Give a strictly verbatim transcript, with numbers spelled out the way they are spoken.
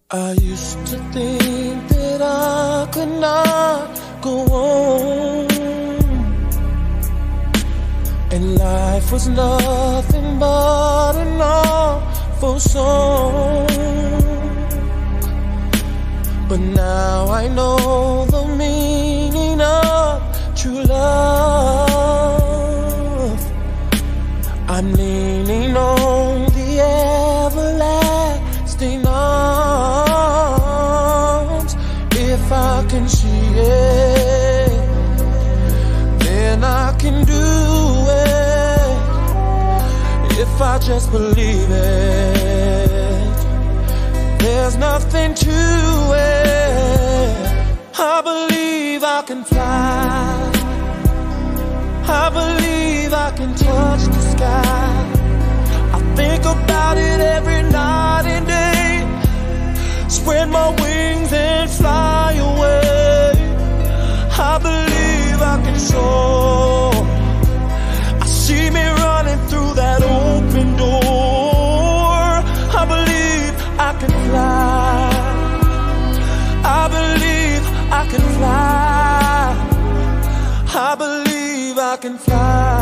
I used to think that I could not go on, and life was nothing but an awful song. But now I know the meaning of true love. I'm leaning on the everlasting arms. If I can see it, then I can do it. If I just believe it, there's nothing to it. I believe I can fly. I believe I can touch the sky. I think about it every night and day. Spread my wings and fly away. I believe I can soar. I see me running through that open door. I believe I can fly. I believe I can fly. I believe I can fly.